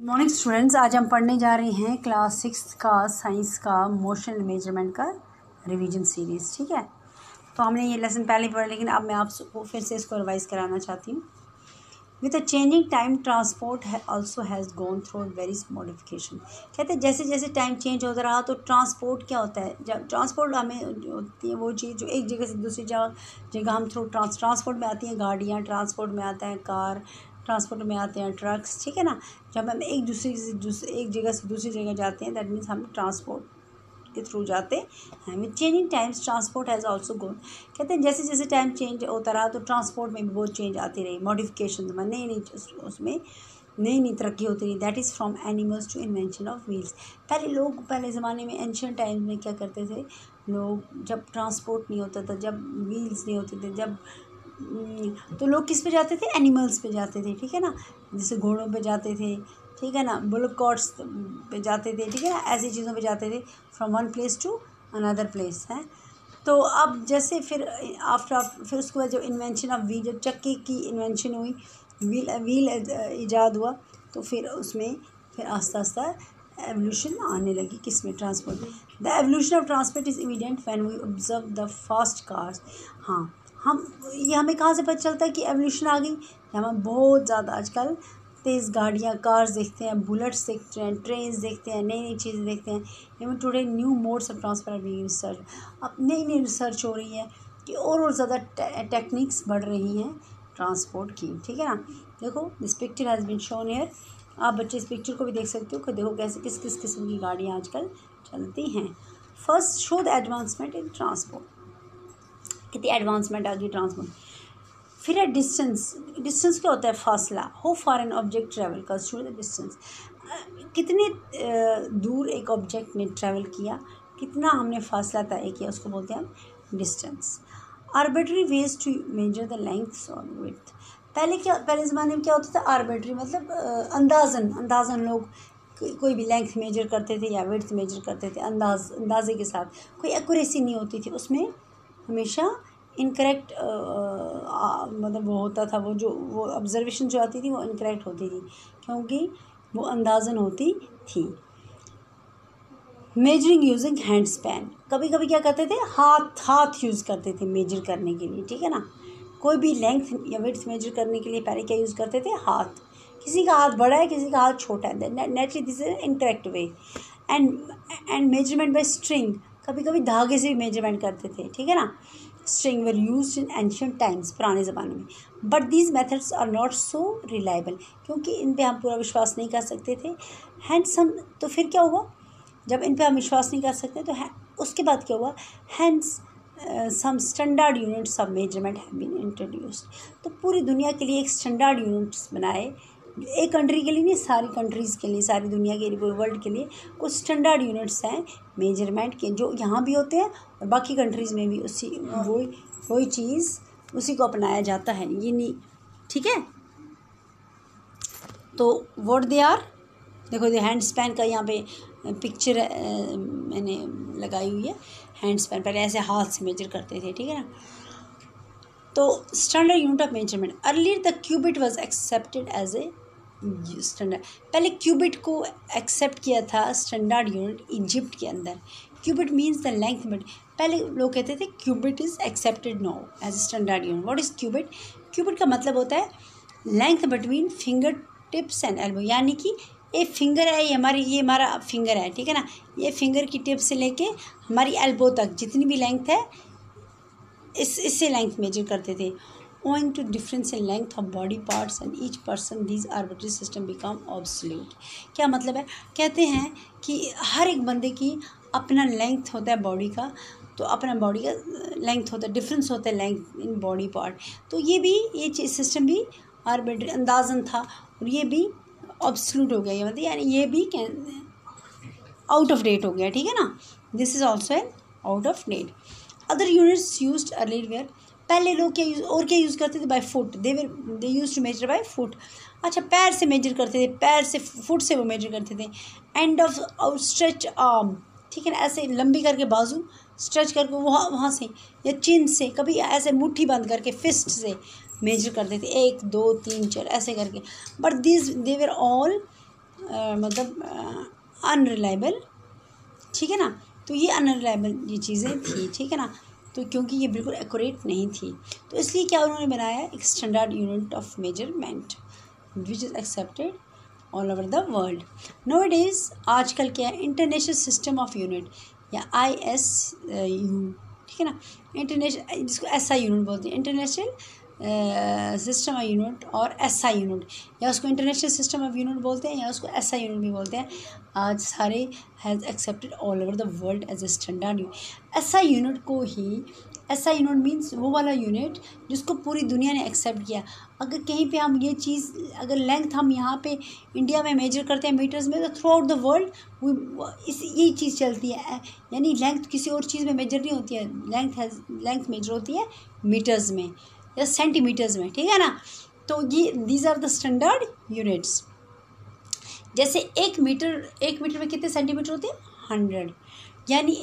Morning students, आज हम पढ़ने जा रहे हैं क्लास 6 का साइंस का मोशन मेजरमेंट का रिवीजन सीरीज़। ठीक है, तो हमने ये लेसन पहले पढ़ा, लेकिन अब मैं आपको फिर से इसको रिवाइज कराना चाहती हूँ। With a changing time transport also has gone through various modification. कहते हैं जैसे जैसे टाइम चेंज होता रहा तो ट्रांसपोर्ट क्या होता है, जब ट्रांसपोर्ट हमें होती है वो चीज़ जो एक जगह से दूसरी जगह हम थ्रू ट्रांसपोर्ट में आती हैं गाड़ियाँ, ट्रांसपोर्ट में आता है कार, ट्रांसपोर्ट में आते हैं ट्रक्स। ठीक है ना, जब हम एक जगह से दूसरी जगह जाते हैं दैट मीन्स हम ट्रांसपोर्ट के थ्रू जाते हैं। With changing times transport has also gone. कहते हैं जैसे जैसे टाइम चेंज होता रहा तो ट्रांसपोर्ट में भी बहुत चेंज आती रही, मॉडिफिकेशन में नई उसमें नई तरक्की होती रही। That is from animals to invention of wheels. पहले ज़माने में एंशियंट टाइम्स में क्या करते थे लोग, जब ट्रांसपोर्ट नहीं होता था, जब व्हील्स नहीं होते थे, जब तो लोग किस पे जाते थे, एनिमल्स पे जाते थे। ठीक है ना, जैसे घोड़ों पे जाते थे, ठीक है ना, बुलक कार्ट्स पे जाते थे, ठीक है ना, ऐसी चीज़ों पे जाते थे from one place to another place है। तो अब जैसे फिर फिर उसके बाद जब इन्वेंशन ऑफ व्हील, जब चक्के की इन्वेंशन हुई, व्हील ईजाद हुआ, तो फिर उसमें फिर आस्ता आस्ता एवोल्यूशन आने लगी किसमें, transport. The evolution of transport is evident when we observe the fast cars. हाँ, ये हमें कहाँ से पता चलता है कि एवोल्यूशन आ गई, हम बहुत ज़्यादा आजकल तेज़ गाड़ियाँ, कार्स देखते हैं, बुलेट्स देखते हैं, ट्रेन्स देखते हैं, नई नई चीज़ें देखते हैं। Even today new modes of transport are being research. अब नई नई रिसर्च हो रही है कि और ज़्यादा टेक्निक्स बढ़ रही हैं ट्रांसपोर्ट की। ठीक है ना, देखो this picture has been shown here. आप बच्चे इस पिक्चर को भी देख सकते हो कि देखो कैसे किस किस किस्म की गाड़ियाँ आजकल चलती हैं। First show the advancement in transport, कितनी एडवांसमेंट आ गई ट्रांसपोर्ट। फिर है डिस्टेंस क्या होता है, फासला। How far an object travel का शो द डिस्टेंस, कितने दूर एक ऑब्जेक्ट ने ट्रैवल किया, कितना हमने फासला तय किया, उसको बोलते हैं हम distance. Arbitrary ways to measure the length और विड्थ। पहले ज़माने में क्या होता था, आर्बिट्री मतलब अंदाज़न लोग कोई भी लेंथ मेजर करते थे या विड्थ मेजर करते थे, अंदाजे के साथ, कोई एक्यूरेसी नहीं होती थी उसमें, हमेशा इनकरेक्ट मतलब वो होता था, वो ऑब्जर्वेशन जो आती थी वो इनकरेक्ट होती थी क्योंकि वो अंदाज़न होती थी। मेजरिंग यूजिंग हैंड स्पैन, कभी कभी क्या करते थे, हाथ यूज़ करते थे मेजर करने के लिए। ठीक है ना, कोई भी लेंथ या विड्थ मेजर करने के लिए पहले क्या यूज़ करते थे, हाथ। किसी का हाथ बड़ा है, किसी का हाथ छोटा है, naturally this is incorrect way. And measurement by string, कभी कभी धागे से भी मेजरमेंट करते थे। ठीक है ना, string were used in ancient times, पुराने ज़माने में। But these methods are not so reliable, क्योंकि इन पे हम पूरा विश्वास नहीं कर सकते थे। हैंड्स तो फिर क्या हुआ, जब इन पे हम विश्वास नहीं कर सकते तो उसके बाद क्या हुआ, hence some standard units of measurement have been introduced. तो पूरी दुनिया के लिए एक स्टैंडर्ड यूनिट्स बनाए, एक कंट्री के लिए नहीं, सारी कंट्रीज़ के लिए, सारी दुनिया के लिए, पूरे वर्ल्ड के लिए कुछ स्टैंडर्ड यूनिट्स हैं मेजरमेंट के, जो यहाँ भी होते हैं और बाकी कंट्रीज़ में भी वही चीज़ उसी को अपनाया जाता है, ये नहीं। ठीक है, तो व्हाट दे आर, देखो ये हैंड स्पैन का यहाँ पे पिक्चर मैंने लगाई हुई है। हैंड स्पैन पहले ऐसे हाथ से मेजर करते थे। ठीक है ना, तो standard unit of measurement. Earlier the cubit was accepted as a standard, पहले क्यूबिट को एक्सेप्ट किया था स्टैंडर्ड यूनिट इजिप्ट के अंदर। Cubit means the length, but पहले लोग कहते थे cubit is accepted now as standard unit. What is cubit? Cubit का मतलब होता है length between finger tips and elbow, यानी कि एक फिंगर है, ये हमारा फिंगर है। ठीक है ना, ये फिंगर की टिप से लेके हमारी एल्बो तक जितनी भी लेंथ है, इससे लेंथ मेजर करते थे। Owing to difference in length of body parts and each person these arbitrary system become absolute. क्या मतलब है, कहते हैं कि हर एक बंदे की अपना लेंथ होता है बॉडी का, तो अपना बॉडी का लेंथ होता है, डिफरेंस होता है लेंथ इन बॉडी पार्ट। तो ये सिस्टम भी आर्बिट्री अंदाज़न था और ये भी ऑब्सोल्यूट हो गया, ये मतलब यानी ये भी आउट ऑफ डेट हो गया। ठीक है ना, this is also an out of date. Other units used earlier were, पहले लोग क्या यूज़ करते थे, by foot. They used to measure by foot. अच्छा, पैर से मेजर करते थे, पैर से फुट से वो मेजर करते थे। एंड ऑफ आउटस्ट्रेच आर्म, ठीक है ना, ऐसे लंबी करके बाजू स्ट्रेच करके वहाँ से या चिन से, कभी ऐसे मुट्ठी बंद करके फिस्ट से मेजर करते थे, 1 2 3 4 ऐसे करके। बट दे वर ऑल मतलब अनरिलायबल, ठीक है ना। तो ये अनरिलायबल ये चीज़ें थी, ठीक है ना। तो क्योंकि ये बिल्कुल एक्यूरेट नहीं थी, तो इसलिए क्या उन्होंने बनाया एक standard unit of measurement which is accepted all over the world. Nowadays आजकल क्या है, इंटरनेशनल सिस्टम ऑफ यूनिट या ISU, ठीक है ना। इंटरनेशनल, जिसको SI यूनिट बोलते हैं, इंटरनेशनल सिस्टम ऑफ यूनिट, और SI यूनिट, या उसको इंटरनेशनल सिस्टम ऑफ यूनिट बोलते हैं, या उसको SI यूनिट भी बोलते हैं। आज सारे has accepted all over the world as a standard unit. SI unit को ही, SI यूनिट मीन्स वो वाला यूनिट जिसको पूरी दुनिया ने एक्सेप्ट किया। अगर कहीं पे हम ये चीज़, अगर लेंथ हम यहाँ पे इंडिया में मेजर करते हैं मीटर्स में, तो थ्रू आउट द वर्ल्ड इस यही चीज़ चलती है। यानी लेंथ किसी और चीज़ में मेजर नहीं होती है, लेंथ मेजर होती है मीटर्स में या सेंटीमीटर्स में, ठीक है ना। तो ये these are the standard units. जैसे एक मीटर में कितने सेंटीमीटर होते हैं? 100। यानी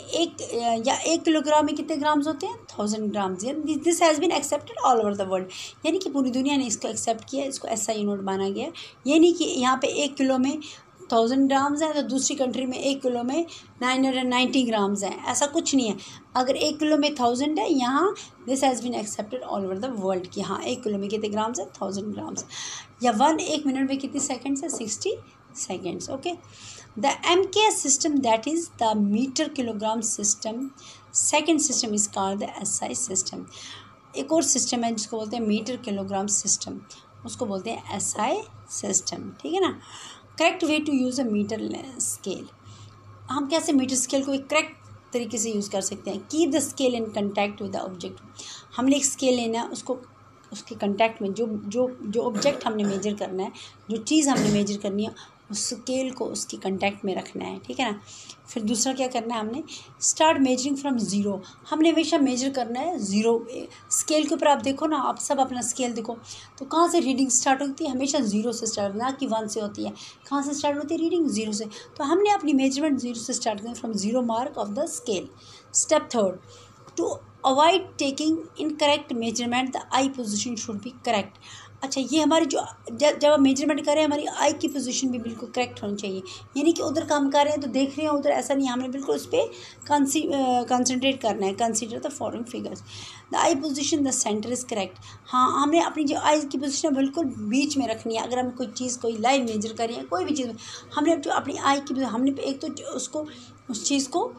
एक किलोग्राम में कितने ग्राम्स होते हैं? 1000 grams. This has been accepted all over the world, यानी कि पूरी दुनिया ने इसको एक्सेप्ट किया, इसको SI यूनिट माना गया। ये नहीं कि यहाँ पे 1 किलो में 1000 ग्राम्स हैं तो दूसरी कंट्री में 1 किलो में 990 ग्राम्स हैं, ऐसा कुछ नहीं है। अगर 1 किलो में 1000 है, यहाँ this has been accepted all over the world कि हाँ 1 किलो में कितने ग्राम्स है? 1000 ग्राम्स। या 1 मिनट में कितनी सेकेंड्स है? 60 seconds. Okay, the MKS system, that is the meter kilogram system. Second system is called the SI system. एक और सिस्टम है जिसको बोलते हैं मीटर किलोग्राम सिस्टम, उसको बोलते हैं SI सिस्टम, ठीक है ना। Correct way to use a metre scale, हम कैसे मीटर स्केल को एक करेक्ट तरीके से यूज़ कर सकते हैं। Keep the scale in contact with the object, हमने एक स्केल लेना है, उसको उसके कंटैक्ट में जो ऑब्जेक्ट हमने मेजर करना है, जो चीज़ हमने मेजर करनी है, उस स्केल को उसकी कंटैक्ट में रखना है, ठीक है ना। फिर दूसरा क्या करना है, हमने स्टार्ट मेजरिंग फ्रॉम ज़ीरो, हमने हमेशा मेजर करना है ज़ीरो। स्केल के ऊपर आप देखो ना, आप सब अपना स्केल देखो, तो कहाँ से रीडिंग स्टार्ट होती है? हमेशा ज़ीरो से स्टार्ट, ना कि 1 से होती है। कहाँ से स्टार्ट होती है रीडिंग? ज़ीरो से। तो हमने अपनी मेजरमेंट ज़ीरो से स्टार्ट करनी, from zero mark of the scale. Step third, to avoid taking incorrect measurement, the eye position should be correct. अच्छा, ये हमारी जो जब हम मेजरमेंट कर रहे हैं, हमारी आई की पोजीशन भी बिल्कुल करेक्ट होनी चाहिए। यानी कि उधर काम कर रहे हैं तो देख रहे हैं उधर, ऐसा नहीं, हमने बिल्कुल उस पर कंसंट्रेट करना है। Consider the following figures, the eye position, the centre is correct. हाँ, हमने अपनी जो आई की पोजीशन बिल्कुल बीच में रखनी है। अगर हम कोई चीज़, कोई लाइन मेजर कर रहे हैं, कोई भी चीज़, हमने जो अपनी आई की, हमने एक तो उसको, उस चीज़ को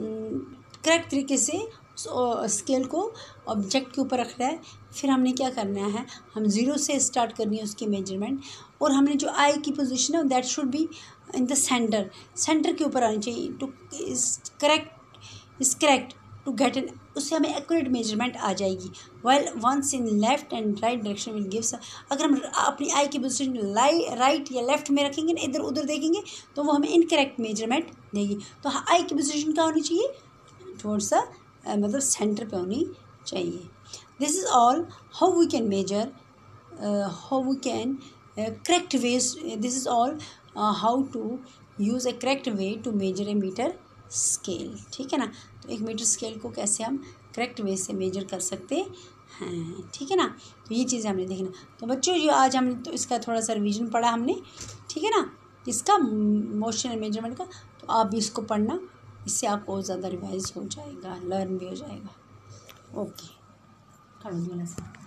करेक्ट तरीके से स्केल को ऑब्जेक्ट के ऊपर रखना है। फिर हमने क्या करना है, हम ज़ीरो से स्टार्ट करनी है उसकी मेजरमेंट, और हमने जो आई की पोजीशन है that should be in the centre के ऊपर आनी चाहिए। Two is correct to get an, उससे हमें एक्यूरेट मेजरमेंट आ जाएगी। While once in left and right direction will gives, अगर हम अपनी आई की पोजीशन राइट या लेफ्ट में रखेंगे ना, इधर उधर देखेंगे, तो वो हमें इनकरेक्ट मेजरमेंट देगी। तो आई की पोजीशन क्या होनी चाहिए? टुवर्ड्स द मतलब सेंटर पे होनी चाहिए। This is all how we can measure, how we can correct ways, this is all how to use a correct way to measure a metre scale, ठीक है ना। तो एक मीटर स्केल को कैसे हम करेक्ट वे से मेजर कर सकते हैं, ठीक है ना। तो ये चीज़ें हमने देखना। तो बच्चों, जो आज हमने तो इसका थोड़ा सा रिवीजन पढ़ा हमने, ठीक है ना, इसका मोशन एंड मेजरमेंट का। तो आप भी इसको पढ़ना, इससे आपको और ज़्यादा रिवाइज हो जाएगा, लर्न भी हो जाएगा। ओके, कर दो।